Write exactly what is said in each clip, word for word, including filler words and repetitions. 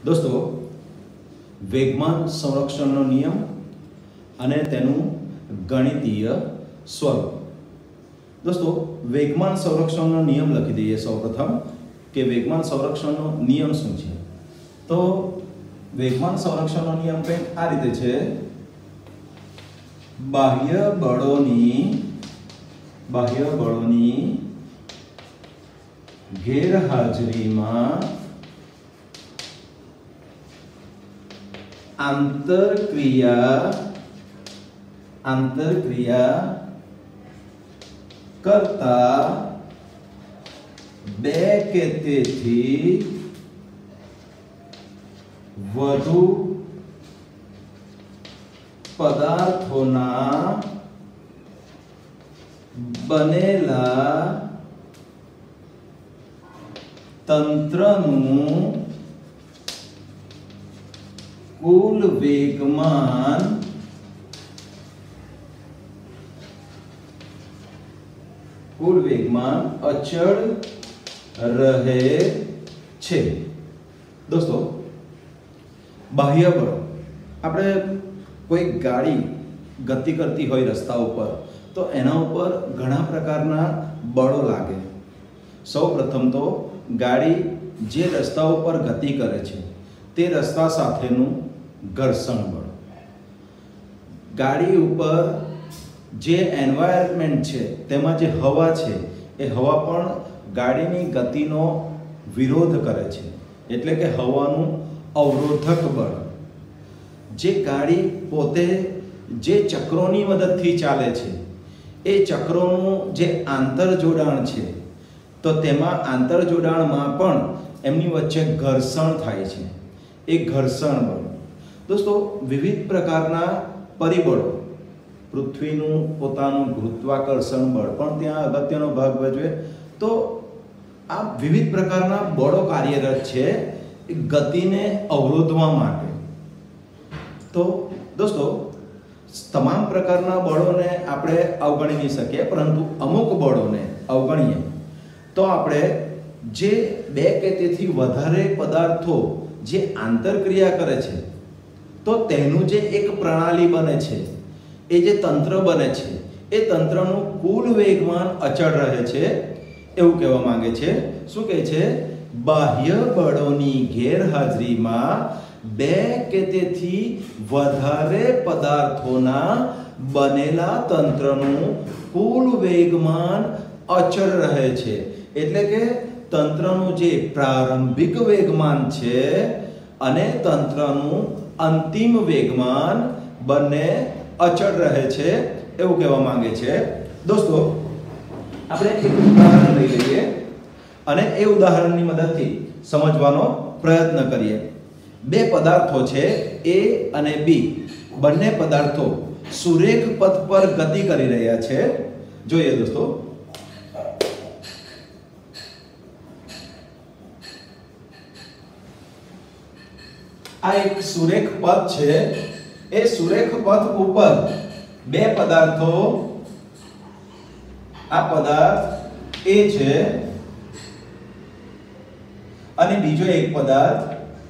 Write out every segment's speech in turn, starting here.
दोस्तों वेगमान संरक्षणનો નિયમ અને તેનું ગણિતીય સ્વરૂપ। दोस्तों वेगमान संरक्षणનો નિયમ લખી દઈએ સૌપ્રથમ કે વેગમાન સંરક્ષણનો નિયમ શું છે। તો વેગમાન સંરક્ષણનો નિયમ કંઈક આ રીતે છે, બાહ્ય બળોની બાહ્ય બળોની ગેરહાજરીમાં आंतरक्रिया आंतरक्रिया करता बे के तेथी वधु पदार्थोना बनेला तंत्रनु कुल वेगमान कुल वेगमान अचल रहे छे। दोस्तों बाह्य बळ आपणे कोई गाड़ी गति करती होय रस्ता पर तो एना उपर घणा प्रकारना बळो लागे। सौ प्रथम तो गाड़ी जे रस्ता पर गति करे छे ते रस्ता साथेनु घर्षण बळ, गाड़ी ऊपर जे एनवायरमेंट छे तेमां जे हवा छे ए हवा पण गाड़ीनी गतिनो विरोध करे छे एटले के हवानुं अवरोधक बळ। जे गाड़ी पोते जे चक्रोनी मददथी चाले छे ए चक्रोनुं जे आंतरजोडाण छे तो तेमां आंतरजोडाणमां पण एमनी वच्चे घर्षण थाय छे, एक घर्षण बळ। दोस्तों विविध प्रकारना परिबळो पृथ्वीनुं पोतानुं गुरुत्वाकर्षण बळ पण त्यां अगत्यनो भाग भजवे। तो आ विविध प्रकारना बळो कार्यरत छे गतिने अवरोधवा माटे। तो दोस्तों तमाम प्रकारना बळोने आपणे अवगणी नहीं शकीए, परंतु अमुक बळोने अवगणीए तो आपणे जे बे के तेथी वधारे पदार्थो जे आंतरक्रिया करे छे तो तेनुं जे एक प्रणाली बने छे ए जे तंत्र बने छे ए तंत्रनुं कुल वेगमान अचल रहे छे एवुं कहेवा मांगे छे। शुं कहे छे? बाह्य बळोनी गैरहाजरीमां बे के तेथी वधारे पदार्थोना बनेला तंत्रनुं कुल वेगमान अचल रहे छे। एटले के तंत्रनुं जे प्रारंभिक वेगमान छे अने तंत्रनुं अंतिम वेगमान बने अचल रहे छे एवुं कहेवा मांगे छे। दोस्तों आपणे एक उदाहरण लई लईए अने ए उदाहरणनी मददथी समजવાનો प्रयत्न करीए। बे पदार्थो छे ए अने बी, बंने पदार्थो सुरेख पथ पर गति करी रह्या छे। जोईए दोस्तों आ एक सुरेख पथ छे, ए सुरेख पथ ऊपर बे पदार्थो, आ पदार्थ ए छे अने बीजो एक पदार्थ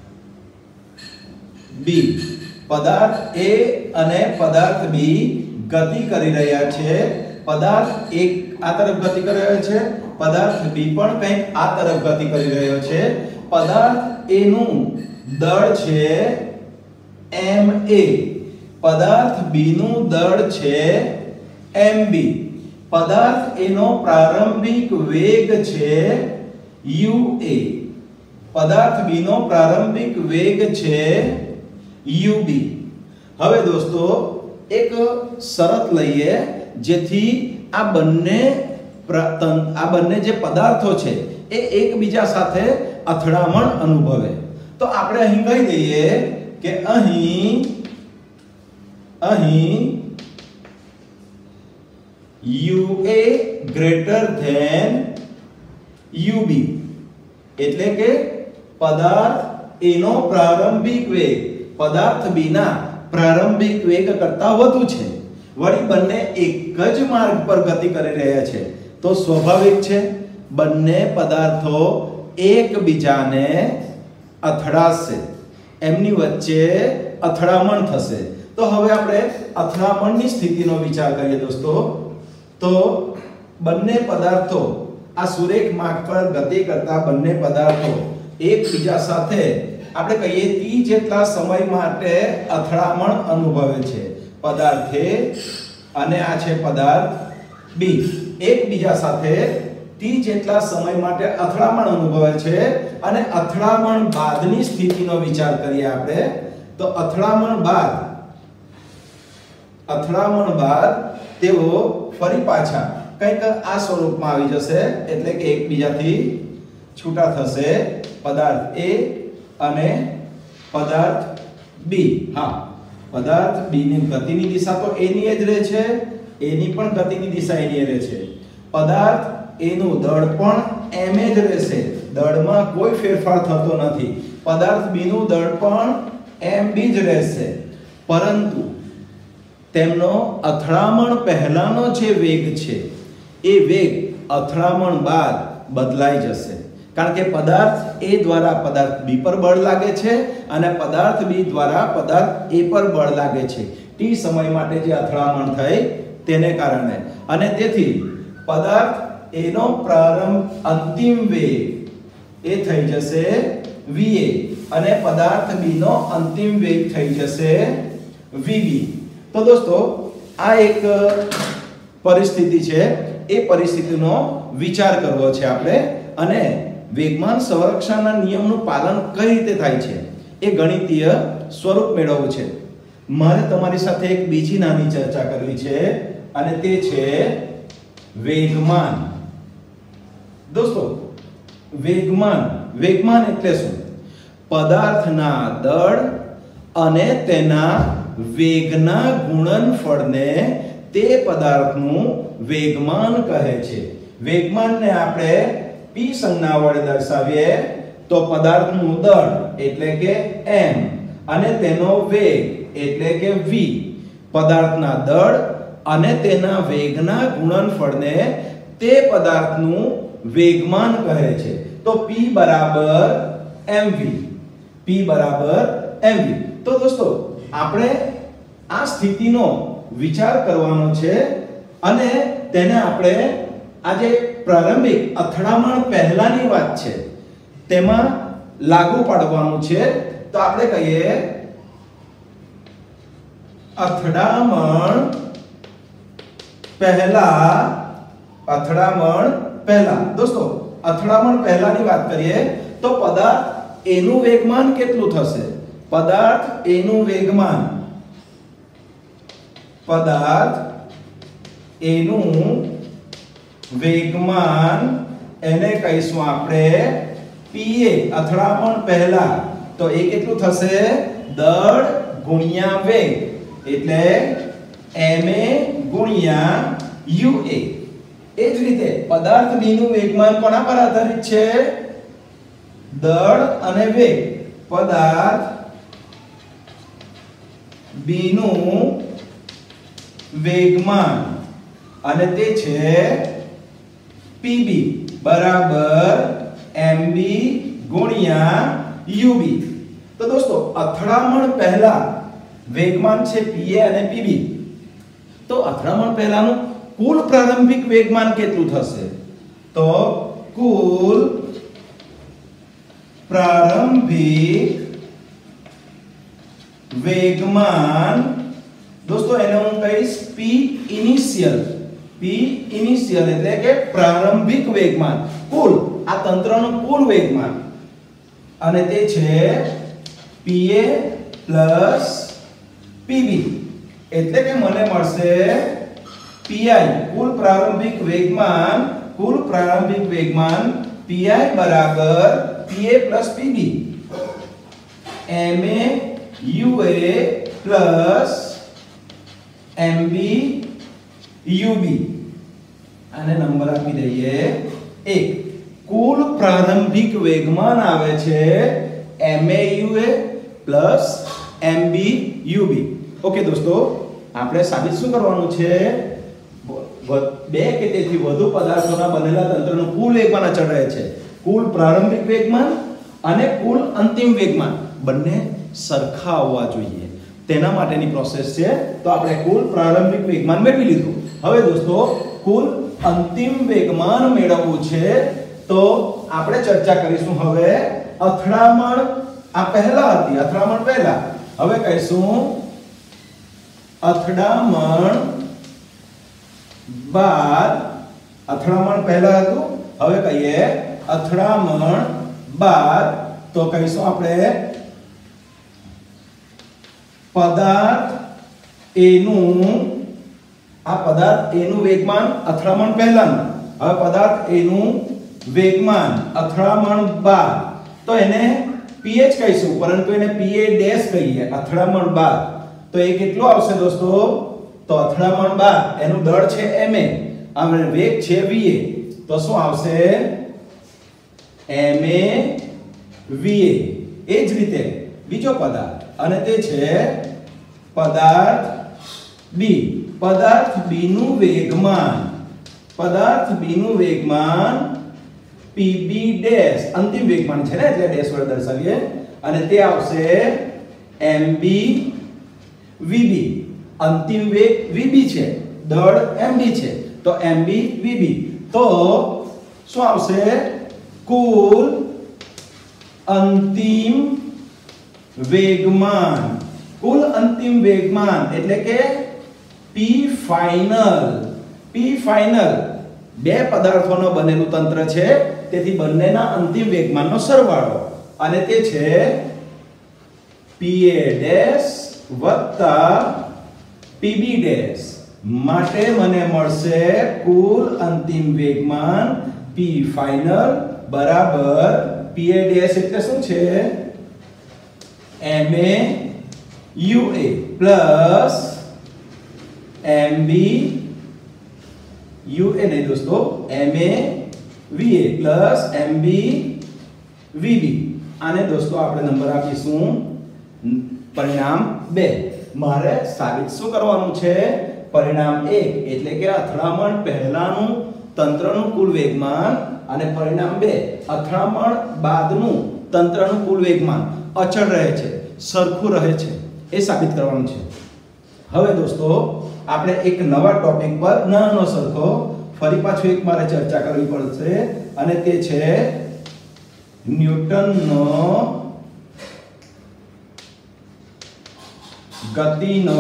बी। पदार्थ ए अने पदार्थ बी गति करी रह्या छे। पदार्थ एक आ तरफ गति करी रह्यो छे, पदार्थ बी पण कंईक आ तरफ गति करी रह्यो छे। पदार्थ ए नुं दળ છે एम ए, पदार्थ बी નું દળ છે एम बी। पदार्थ ए નો પ્રારંભિક વેગ છે यू ए, पदार्थ बी નો પ્રારંભિક વેગ છે यू बी। હવે દોસ્તો એક શરત લઈએ જેથી આ બંને આ બંને જે પદાર્થો છે એ એકબીજા સાથે અથડામણ અનુભવે। तो આપણે અહીં કહી દઈએ કે અહીં અહીં યુએ ગ્રેટર ધેન યુબી એટલે કે પદાર્થ એ નો પ્રારંભિક વેગ પદાર્થ બી ના પ્રારંભિક વેગ કરતા વધુ છે। વળી બંને એક જ માર્ગ પર ગતિ કરી રહ્યા છે તો સ્વાભાવિક છે બંને પદાર્થો એકબીજાને અથડાશે એમની વચ્ચે અથડામણ થશે. તો હવે આપણે અથડામણની સ્થિતિનો વિચાર કરીએ દોસ્તો. તો બંને પદાર્થો આ સુરેખ માર્ગ પર ગતિ કરતા બંને પદાર્થો એકબીજા સાથે આપણે કહીએ ટી જેટલા સમય માટે અથડામણ અનુભવે છે. પદાર્થ એ અને આ છે પદાર્થ બી એકબીજા સાથે ટી જેટલા સમય માટે અથડામણ અનુભવે છે અને અથડામણ બાદની સ્થિતિનો વિચાર કરીએ આપણે. તો અથડામણ બાદ અથડામણ બાદ તેઓ ફરી પાછા કંઈક આ સ્વરૂપમાં આવી જશે, એટલે કે એકબીજાથી છૂટા થશે. પદાર્થ એ અને પદાર્થ બી. હા, પદાર્થ બી ની ગતિની દિશા તો એ ની જ રહે છે, એ ની પણ ગતિની દિશા એની જ રહે છે. પદાર્થ એ નું દળ પણ એમ જ રહેશે, દળમાં કોઈ ફેરફાર થતો નથી. પદાર્થ બી નું દળ પણ એમ બી જ રહેશે, પરંતુ તેમનો અથડામણ પહેલાનો જે વેગ છે એ વેગ અથડામણ બાદ બદલાઈ જશે. કારણ કે પદાર્થ એ દ્વારા પદાર્થ બી પર બળ લાગે છે અને પદાર્થ બી દ્વારા પદાર્થ એ પર બળ લાગે છે ટી સમય માટે જે અથડામણ થઈ તેને કારણે. અને તેથી પદાર્થ એનો પ્રારંભ અંતિમ વેગ એ થઈ જશે વીએ અને પદાર્થ બી નો અંતિમ વેગ થઈ જશે વીબી. તો દોસ્તો આ એક પરિસ્થિતિ છે, એ પરિસ્થિતિનો વિચાર કરવો છે આપણે. અને વેગમાન સંરક્ષણના નિયમનું પાલન કઈ રીતે થાય છે એ ગણિતીય સ્વરૂપ મેળવવું છે. મારે તમારી સાથે એક બીજી નાની ચર્ચા કરવી છે અને તે છે વેગમાન. દોસ્તો વેગમાન વેગમાન એટલે શું? પદાર્થના દળ અને તેના વેગના ગુણનફળને તે પદાર્થનું વેગમાન કહે છે. વેગમાનને આપણે p સંજ્ઞા વડે દર્શાવીએ તો પદાર્થનું દળ એટલે કે m અને તેનો વેગ એટલે કે v, પદાર્થના દળ અને તેના વેગના ગુણનફળને તે પદાર્થનું વેગમાન કહે છે. તો p બરાબર mv, p બરાબર mv. તો દોસ્તો આપણે આ સ્થિતિનો વિચાર કરવાનો છે અને તેને આપણે આજે પ્રારંભિક અથડામણ પહેલાની વાત છે તેમાં લાગુ પાડવાનું છે. તો આપણે કહીએ અથડામણ પહેલા. અથડામણ પહેલા દોસ્તો અથડામણ પહેલાની વાત કરીએ તો પદાર્થ એ નું વેગમાન કેટલું થશે? પદાર્થ એ નું વેગમાન પદાર્થ એ નું વેગમાન એને કહીશું આપણે પીએ. અથડામણ પહેલા તો એ કેટલું થશે? દળ ગુણ્યા વેગ એટલે ma ગુણ્યા ua. એ જ રીતે પદાર્થ બી નું વેગમાન કોના પર આધારિત છે? દળ અને વેગ. પદાર્થ બી નું વેગમાન અને તે છે pb બરાબર mb ગુણ્યા ub. તો દોસ્તો અથડામણ પહેલા વેગમાન છે pa અને pb. તો અથડામણ પહેલાનું કુલ પ્રારંભિક વેગમાન કેટલું થશે? તો કુલ પ્રારંભિક વેગમાન દોસ્તો એને હું કહીશ p ઇનિશિયલ. p ઇનિશિયલ એટલે કે પ્રારંભિક વેગમાન, કુલ આ તંત્રનું કુલ વેગમાન અને તે છે pa pb. એટલે કે મને મળશે pi કુલ પ્રારંભિક વેગમાન કુલ પ્રારંભિક વેગમાન pi બરાબર pa pb ma ua mb ub. આને નંબર આપી દઈએ એક. કુલ પ્રારંભિક વેગમાન આવે છે ma ua mb ub. Okay દોસ્તો આપણે સાબિત શું કરવાનું છે? બે કે તેથી વધુ પદાર્થોના બનેલા તંત્રનું કુલ વેગમાન અચળ રહે છે. કુલ પ્રારંભિક વેગમાન અને કુલ અંતિમ વેગમાન બંને સરખા આવવા જોઈએ, તેના માટેની પ્રોસેસ છે. તો આપણે કુલ પ્રારંભિક વેગમાન મેળવી લીધું. હવે દોસ્તો કુલ અંતિમ વેગમાન મેળવવું છે તો આપણે ચર્ચા કરીશું હવે અથડામણ. આ પહેલા હતી અથડામણ પહેલા, હવે કહીશું અથડામણ બાદ. અથડામણ પહેલા હતું, હવે કહીએ અથડામણ બાદ. તો કહીશું આપણે પદાર્થ એનું, આ પદાર્થ એનું વેગમાન અથડામણ પહેલાનું, હવે પદાર્થ એનું વેગમાન અથડામણ બાદ. તો એને pH કહીશું, પરંતુ એને pa ડેશ કહીએ અથડામણ બાદ. તો એ કેટલું આવશે દોસ્તો? તો અથડામણ બાદ એનું દળ છે ma અને વેગ છે va. તો શું આવશે? ma va. એ જ રીતે બીજો પદાર્થ અને તે છે પદાર્થ b. પદાર્થ b નું વેગમાન, પદાર્થ b નું વેગમાન pb ડેશ, અંતિમ વેગમાન છે ને એટલે ડેશ વડે દર્શાવીએ, અને તે આવશે mb vb. અંતિમ વેગ vb છે, દળ mb છે, તો mb vb. તો શું આવશે? કુલ અંતિમ વેગમાન, કુલ અંતિમ વેગમાન એટલે કે p ફાઇનલ. p ફાઇનલ બે પદાર્થોનો બનેલું તંત્ર છે, તેથી બંનેના અંતિમ વેગમાનનો સરવાળો, અને તે છે pa ડેશ વત્તા pb ડેશ. માટે મને મળશે કુલ અંતિમ વેગમાન p ફાઇનલ બરાબર pa ડેશ એટલે શું છે? ma ua plus mb ua નહીં દોસ્તો, ma va plus mb vb. આને દોસ્તો આપણે નંબર આપીશું પરિણામ બે. મારે સાબિત શું કરવાનું છે? પરિણામ એક એટલે કે અથડામણ પહેલાનું તંત્રનું કુલ વેગમાન અને પરિણામ બે અથડામણ બાદનું તંત્રનું કુલ વેગમાન અચળ રહે છે, સરખું રહે છે, એ સાબિત કરવાનું છે. હવે દોસ્તો આપણે એક નવા ટોપિક પર નાનો સરખો ફરી પાછું એક મારે ચર્ચા કરવી પડશે, અને તે છે ન્યૂટનનો ગતિનો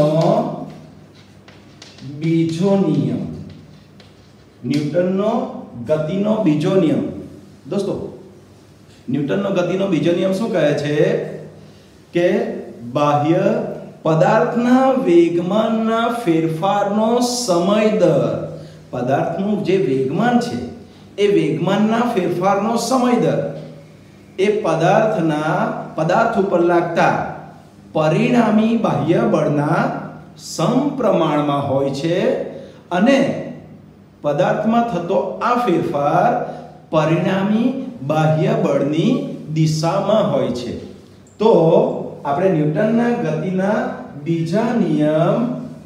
બીજો નિયમ. ન્યૂટનનો ગતિનો બીજો નિયમ. દોસ્તો ન્યૂટનનો ગતિનો બીજો નિયમ શું કહે છે કે બાહ્ય પદાર્થના વેગમાનના ફેરફારનો સમય દર, પદાર્થનું જે વેગમાન છે એ વેગમાનના ફેરફારનો સમય દર એ પદાર્થના પદાર્થ ઉપર લાગતા પરિણામી બાહ્ય બળના સમપ્રમાણમાં હોય છે, અને પદાર્થમાં થતો આ ફેરફાર પરિણામી બાહ્ય બળની દિશામાં હોય છે. તો આપણે ન્યૂટનના ગતિના બીજા નિયમ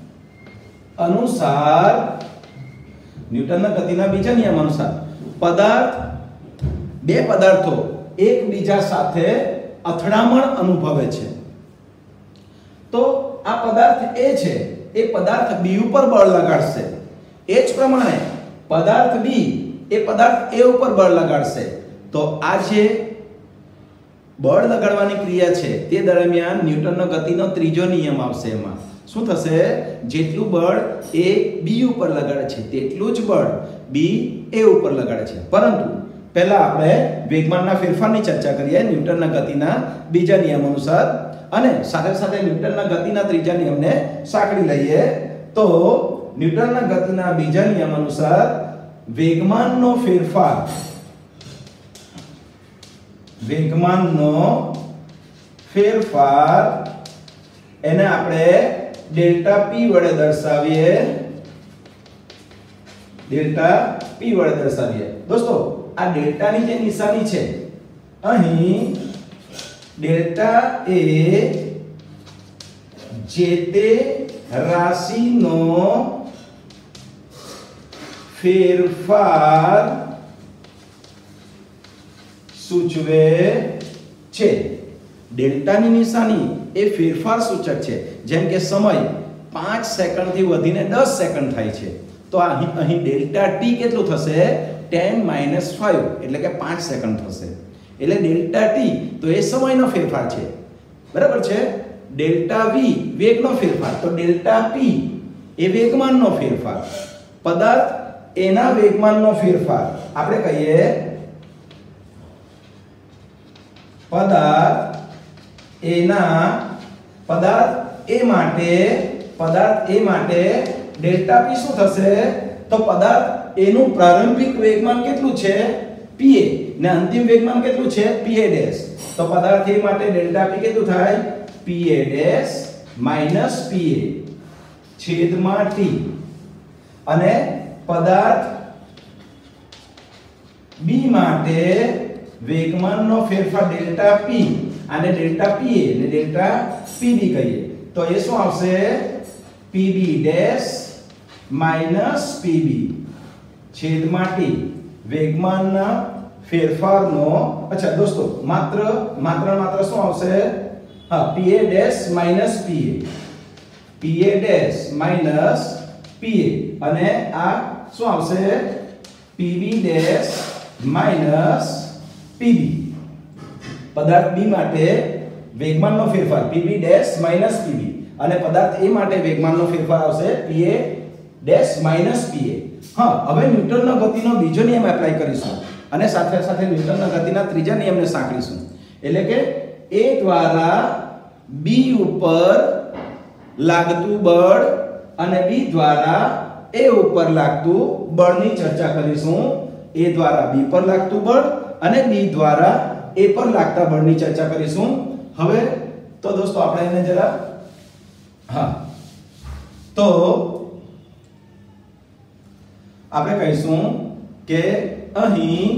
અનુસાર ન્યૂટનના ગતિના બીજા નિયમ અનુસાર પદાર્થ બે પદાર્થો એકબીજા સાથે અથડામણ અનુભવે છે. તો આ પદાર્થ A છે એ પદાર્થ B ઉપર બળ લગાડશે, એ જ પ્રમાણે પદાર્થ B એ પદાર્થ A ઉપર બળ લગાડશે. તો આ જે બળ લગાડવાની ક્રિયા છે તે દરમિયાન ન્યૂટનનો ગતિનો ત્રીજો નિયમ આવશે. એમાં શું થશે? જેટલું બળ A B ઉપર લગાડે છે તેટલું જ બળ B A ઉપર લગાડે છે. પરંતુ પહેલા આપણે વેગમાનના ફેરફારની ચર્ચા કરીએ ન્યૂટનના ગતિના બીજા નિયમ અનુસાર, અને સાથે સાથે ન્યૂટનના ગતિના ત્રીજા નિયમને સાંકળી લઈએ. તો ન્યૂટનના ગતિના બીજા નિયમ અનુસાર વેગમાનનો ફેરફાર વેગમાનનો ફેરફાર એને આપણે ડેલ્ટા P વડે દર્શાવીએ ડેલ્ટા P વડે દર્શાવીએ. દોસ્તો આ ડેલ્ટાની જે નિશાની છે અહીં ડેલ્ટા એ જે તે રાશિનો ફેરફાર સૂચવે છે. ડેલ્ટાની નિશાની એ ફેરફાર સૂચક છે. જેમ કે સમય પાંચ સેકન્ડથી વધીને દસ સેકન્ડ થાય છે, તો અહીં અહીં ડેલ્ટા ટી કેટલું થશે? ટેન માઇનસ ફાઇવ, એટલે કે પાંચ સેકન્ડ થશે. એટલે ડેલ્ટા ટી તો એ સમયનો ફેરફાર છે, બરાબર છે. ડેલ્ટા વી વેગનો ફેરફાર, તો ડેલ્ટા પી એ વેગમાનનો ફેરફાર. પદાર્થ એના વેગમાનનો ફેરફાર આપણે કહીએ પદાર્થ એના પદાર્થ એ માટે પદાર્થ એ માટે ડેલ્ટા પી શું થશે? તો પદાર્થ એનું પ્રારંભિક વેગમાન કેટલું છે? પીએ, ને અંતિમ વેગમાન કેટલું છે? P A dash. તો પદાર્થ એ માટે ડેલ્ટા પી કેટલું થાય? પીએ ડેશ માઈનસ પીએ છેદમાં ટી. અને પદાર્થ બી માટે વેગમાનનો ફેરફાર ડેલ્ટા પી, આને ડેલ્ટા પીએ ને ડેલ્ટા પીબી કહીએ, તો એ શું આવશે? પીબી ડેશ માઈનસ પીબી છેદમાં ટી. વેગમાનના ફેરફારનો, અચ્છા દોસ્તો, માત્ર માત્ર માત્ર શું આવશે? હા, P A dash minus P A P A dash minus P A, અને આ શું આવશે? P B dash minus P B. પદાર્થ બી માટે વેગમાનનો ફેરફાર પીબી ડેશ માઈનસ પીબી, અને પદાર્થ એ માટે વેગમાનનો ફેરફાર આવશે પીએ ડેશ માઈનસ પીએ. હા, હવે ન્યૂટનનો ગતિનો બીજો નિયમ એપ્લાય કરીશું, અને સાથે સાથે ન્યૂટનના ગતિના ત્રીજા નિયમને સાંકળીશું. એટલે કે એ દ્વારા બી ઉપર લાગતું બળ અને બી દ્વારા એ ઉપર લાગતું બળની ચર્ચા કરીશું. એ દ્વારા બી પર લાગતું બળ અને બી દ્વારા એ પર લાગતા બળની ચર્ચા કરીશું. હવે તો દોસ્તો આપણે એને જરા હા તો આપણે કહીશું કે અહીં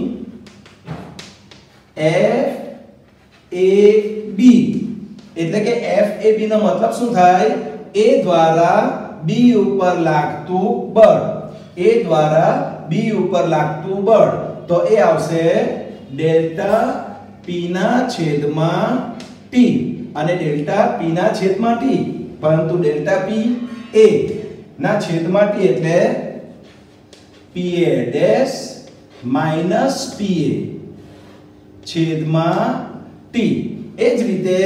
F A B, એટલે કે F A B નો મતલબ શું થાય? A દ્વારા B ઉપર લાગતું બળ, A દ્વારા B ઉપર લાગતું બળ, તો એ આવશે ડેલ્ટા P ના છેદમાં T, અને ડેલ્ટા P ના છેદમાં T, પરંતુ ડેલ્ટા P A ના છેદમાં T એટલે પીએ ડેશ માઈનસ પીએ છેદમાં ટી. એ જ રીતે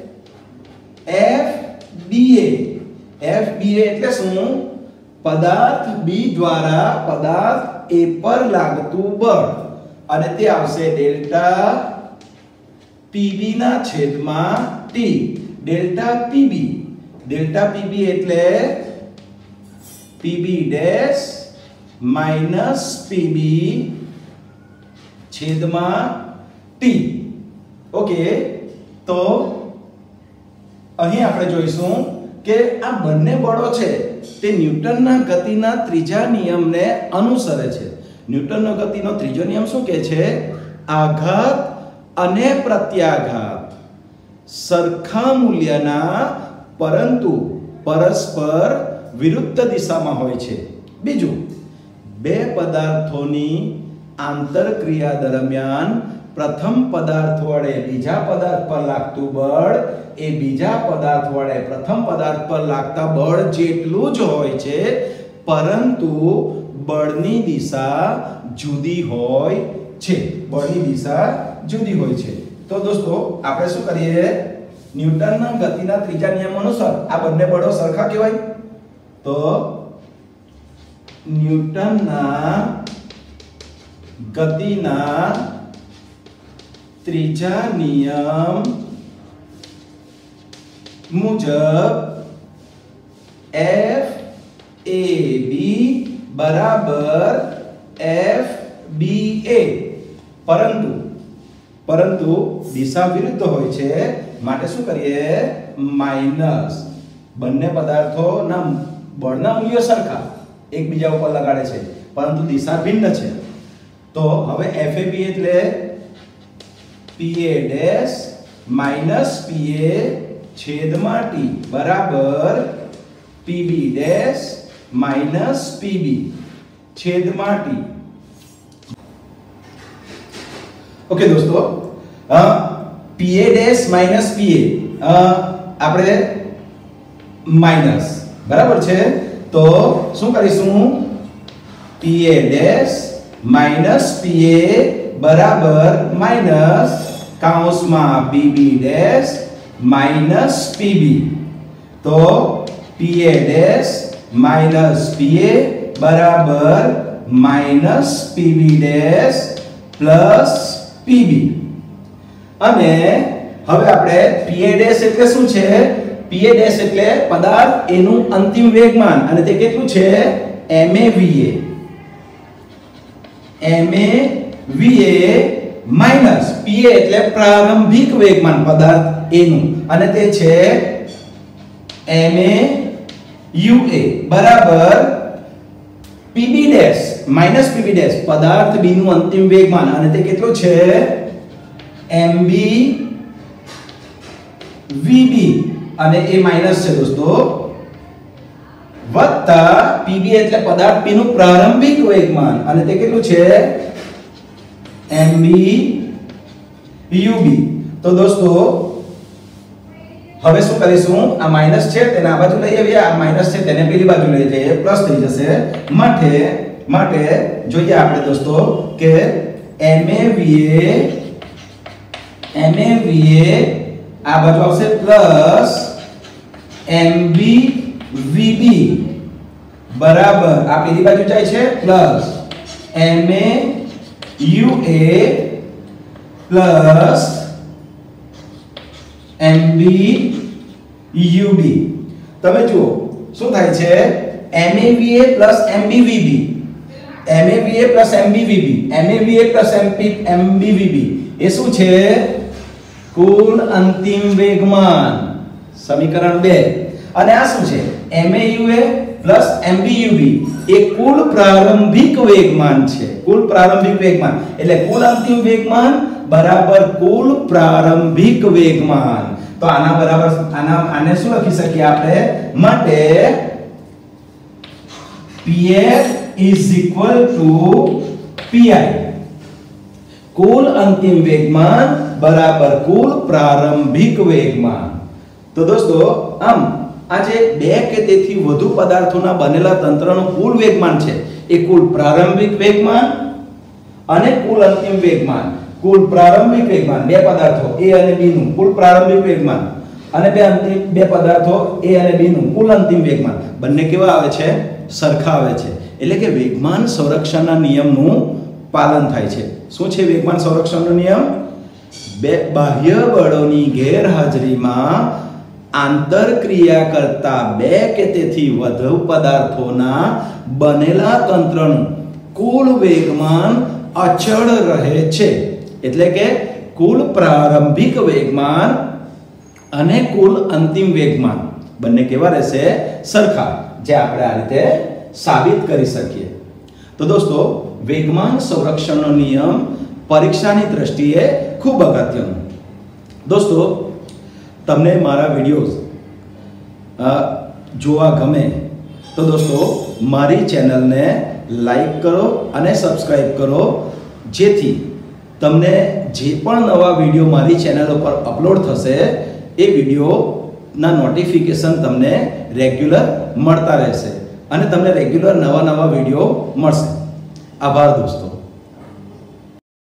એફબીએ એફબીએ એટલે શું? પદાર્થ બી દ્વારા પદાર્થ એ પર લાગતું બળ, અને તે આવશે ડેલ્ટા પીબી ના છેદમાં T. Delta P B delta P B એટલે પીબી ડેશ માઈનસ પીબી છેદમાં ટી. ઓકે, તો અહીં આપણે જોઈશું કે આ બંને બળો છે તે ન્યૂટનના ગતિના ત્રીજા નિયમને અનુસરે છે. ન્યૂટનનો ગતિનો ત્રીજો નિયમ શું કહે છે? આઘાત અને પ્રત્યાઘાત સરખા મૂલ્યના પરંતુ પરસ્પર વિરુદ્ધ દિશામાં હોય છે. બીજું, બે પદાર્થોની આંતરક્રિયા દરમિયાન પ્રથમ પદાર્થ વડે બીજા પદાર્થ પર લાગતું બળ એ બીજા પદાર્થ વડે પ્રથમ પદાર્થ પર લાગતા બળ જેટલું જ હોય છે, પરંતુ બળની દિશા જુદી હોય છે. બળની દિશા જુદી હોય છે. તો દોસ્તો આપણે શું કરીએ? ન્યૂટનના ગતિના ત્રીજા નિયમ અનુસાર આ બંને બળો સરખા કહેવાય. તો ન્યૂટનના ગતિના ત્રીજા નિયમ મુજબ F A B બરાબર F B A, પરંતુ પરંતુ દિશા વિરુદ્ધ હોય છે, માટે શું કરીએ? માઈનસ. બંને પદાર્થોના બળના મૂલ્યો સરખા એકબીજા ઉપર લગાડે છે, પરંતુ દિશા ભિન્ન છે. તો હવે F A B એટલે પીએ ડેશ માઈનસ પીએ છેદમાં ટી બરાબર પીબી ડેશ માઈનસ પીબી છેદમાં ટી. ઓકે દોસ્તો, પીએ ડેશ માઈનસ પીએ આપણે માઈનસ બરાબર છે તો શું કરીશું પીએ ડેશ માઈનસ પીએ બરાબર માઈનસ કૌંસમાં પીબી ડેશ માઈનસ પીબી તો પીએ ડેશ માઈનસ પીએ બરાબર minus P B dash plus P B અને હવે આપણે પીએ ડેશ એટલે શું છે પીએ ડેશ એટલે પદાર્થ એનું અંતિમ વેગમાન અને તે કેટલું છે એમએવીએ એમએવીએ માઈનસ પીએ એટલે પ્રારંભિક વેગમાન પદાર્થ એનું અને તે છે એમએયુએ બરાબર P B dash minus P B dash પદાર્થ બી નું અંતિમ વેગમાન અને તે કેટલું છે એમબી વીબી અને એ માઈનસ છે દોસ્તો વત્તા પીબી એટલે પદાર્થ પી નું પ્રારંભિક વેગમાન અને તે કેટલું છે એમબી યુબી તો દોસ્તો હવે શું કરીશું આ માઈનસ છે તેને આ બાજુ લઈ આવીએ આ માઈનસ છે તેને પેલી બાજુ લઈ જઈએ પ્લસ થઈ જશે માટે માટે જોઈએ આપણે દોસ્તો કે એમએવીએ એમએવીએ આ બાજુ આવશે પ્લસ એમબી વીબી બરાબર આ પેલી બાજુ જાય છે plus M A U A plus M B U B તમે જુઓ શું થાય છે M A V A plus M B V B M A V A plus M B V B M A V A plus M B V B એ શું છે કુલ અંતિમ વેગમાન સમીકરણ બે અને આ શું છે એમએયુએ પ્લસ એમબીયુબી એ કુલ પ્રારંભિક વેગમાન છે કુલ પ્રારંભિક વેગમાન એટલે કુલ અંતિમ વેગમાન બરાબર કુલ પ્રારંભિક વેગમાન તો આના બરાબર આના આને શું લખી શકીએ આપણે માટે pf is equal to pi કુલ અંતિમ વેગમાન બરાબર કુલ પ્રારંભિક વેગમાન તો દોસ્તો આમ આજે બે કે તેથી વધુ પદાર્થોના બનેલા તંત્રનું કુલ વેગમાન છે એ કુલ પ્રારંભિક વેગમાન અને કુલ અંતિમ વેગમાન કુલ પ્રારંભિક વેગમાન બે પદાર્થો A અને B નું કુલ પ્રારંભિક વેગમાન અને બે અંતિમ બે પદાર્થો A અને B નું કુલ અંતિમ વેગમાન બંને કેવા આવે છે સરખા આવે છે એટલે કે વેગમાન સંરક્ષણના નિયમનું પાલન થાય છે શું છે વેગમાન સંરક્ષણનો નિયમ બે બાહ્ય બળોની ગેરહાજરીમાં આંતરક્રિયા કરતા બે કે તેથી વધુ પદાર્થોના બનેલા તંત્રનું કુલ વેગમાન અચળ રહે છે એટલે કે કુલ પ્રારંભિક વેગમાન અને કુલ અંતિમ વેગમાન બંને કેવા રહેશે સરખા જે આપણે આ રીતે સાબિત કરી શકીએ તો દોસ્તો વેગમાન સંરક્ષણનો નિયમ પરીક્ષાની દ્રષ્ટિએ ખૂબ અગત્યનો દોસ્તો તમને મારા વિડિયોઝ જોવા ગમે તો દોસ્તો મારી ચેનલને લાઈક કરો અને સબસ્ક્રાઇબ કરો જેથી તમને જે પણ નવા વિડિયો મારી ચેનલ ઉપર અપલોડ થશે એ વિડિયોના નોટિફિકેશન તમને રેગ્યુલર મળતા રહેશે અને તમને રેગ્યુલર નવા નવા વિડિયો મળશે આભાર દોસ્તો